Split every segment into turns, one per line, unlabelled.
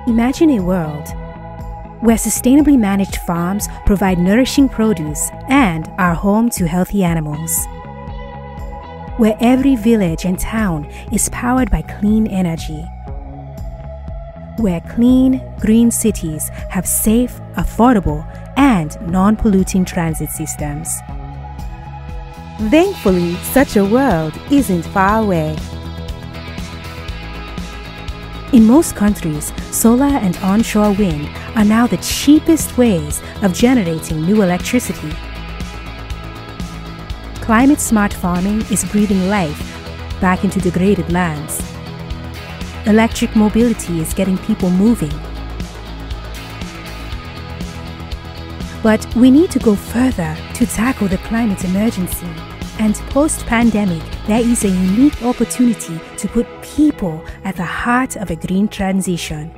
Imagine a world where sustainably managed farms provide nourishing produce and are home to healthy animals. Where every village and town is powered by clean energy. Where clean, green cities have safe, affordable, and non-polluting transit systems. Thankfully, such a world isn't far away. In most countries, solar and onshore wind are now the cheapest ways of generating new electricity. Climate-smart farming is breathing life back into degraded lands. Electric mobility is getting people moving. But we need to go further to tackle the climate emergency. And post-pandemic, there is a unique opportunity to put people at the heart of a green transition.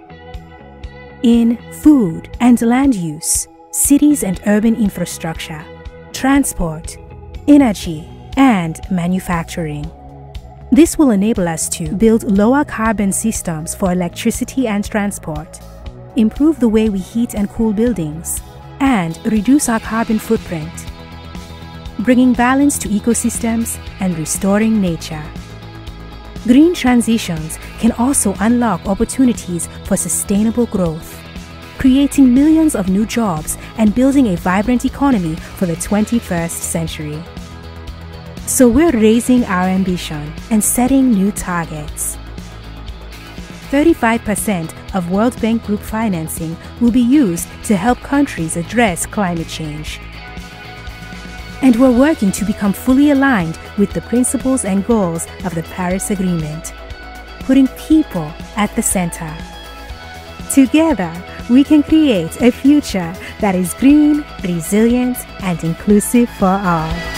In food and land use, cities and urban infrastructure, transport, energy, and manufacturing. This will enable us to build lower carbon systems for electricity and transport, improve the way we heat and cool buildings, and reduce our carbon footprint, bringing balance to ecosystems and restoring nature. Green transitions can also unlock opportunities for sustainable growth, creating millions of new jobs and building a vibrant economy for the 21st century. So we're raising our ambition and setting new targets. 35% of World Bank Group financing will be used to help countries address climate change. And we're working to become fully aligned with the principles and goals of the Paris Agreement, putting people at the center. Together, we can create a future that is green, resilient, and inclusive for all.